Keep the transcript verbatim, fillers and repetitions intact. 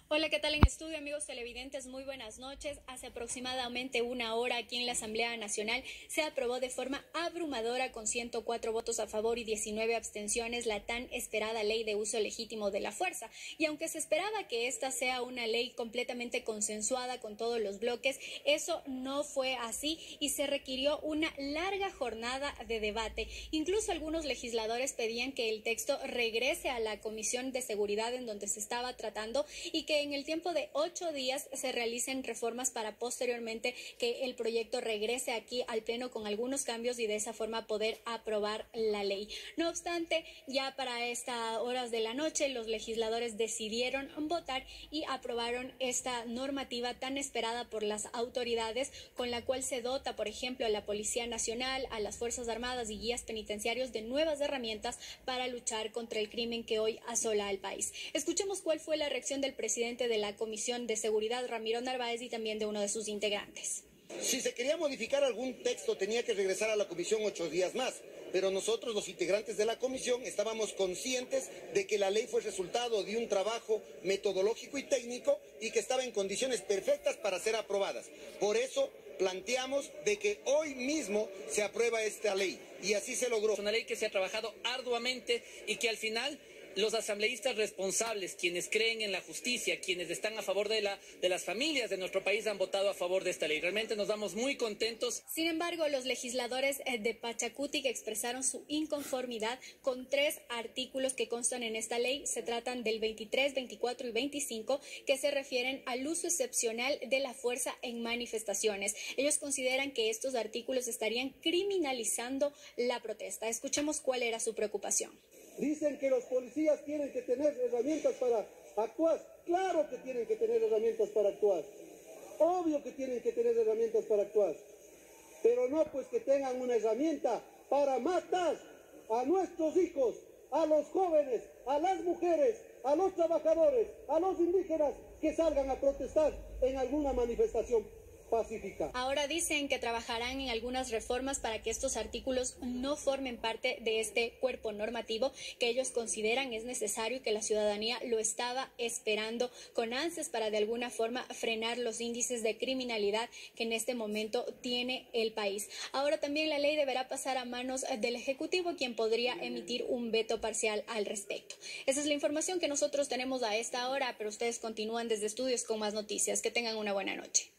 Hola, ¿qué tal en estudio, amigos televidentes? Muy buenas noches. Hace aproximadamente una hora aquí en la Asamblea Nacional se aprobó de forma abrumadora con ciento cuatro votos a favor y diecinueve abstenciones la tan esperada ley de uso legítimo de la fuerza. Y aunque se esperaba que esta sea una ley completamente consensuada con todos los bloques, eso no fue así y se requirió una larga jornada de debate. Incluso algunos legisladores pedían que el texto regrese a la Comisión de Seguridad en donde se estaba tratando y que en el tiempo de ocho días se realicen reformas para posteriormente que el proyecto regrese aquí al Pleno con algunos cambios y de esa forma poder aprobar la ley. No obstante, ya para estas horas de la noche los legisladores decidieron votar y aprobaron esta normativa tan esperada por las autoridades, con la cual se dota, por ejemplo, a la Policía Nacional, a las Fuerzas Armadas y guías penitenciarios de nuevas herramientas para luchar contra el crimen que hoy asola al país. Escuchemos cuál fue la reacción del presidente de la Comisión de Seguridad, Ramiro Narváez, y también de uno de sus integrantes. Si se quería modificar algún texto tenía que regresar a la comisión ocho días más, pero nosotros los integrantes de la comisión estábamos conscientes de que la ley fue resultado de un trabajo metodológico y técnico y que estaba en condiciones perfectas para ser aprobadas. Por eso planteamos de que hoy mismo se aprueba esta ley y así se logró. Es una ley que se ha trabajado arduamente y que al final los asambleístas responsables, quienes creen en la justicia, quienes están a favor de, la, de las familias de nuestro país, han votado a favor de esta ley. Realmente nos vamos muy contentos. Sin embargo, los legisladores de Pachacutic expresaron su inconformidad con tres artículos que constan en esta ley. Se tratan del veintitrés, veinticuatro y veinticinco, que se refieren al uso excepcional de la fuerza en manifestaciones. Ellos consideran que estos artículos estarían criminalizando la protesta. Escuchemos cuál era su preocupación. Dicen que los policías tienen que tener herramientas para actuar. Claro que tienen que tener herramientas para actuar. Obvio que tienen que tener herramientas para actuar. Pero no pues que tengan una herramienta para matar a nuestros hijos, a los jóvenes, a las mujeres, a los trabajadores, a los indígenas que salgan a protestar en alguna manifestación pacífica. Ahora dicen que trabajarán en algunas reformas para que estos artículos no formen parte de este cuerpo normativo que ellos consideran es necesario y que la ciudadanía lo estaba esperando con ansias para de alguna forma frenar los índices de criminalidad que en este momento tiene el país. Ahora también la ley deberá pasar a manos del Ejecutivo, quien podría emitir un veto parcial al respecto. Esa es la información que nosotros tenemos a esta hora, pero ustedes continúan desde estudios con más noticias. Que tengan una buena noche.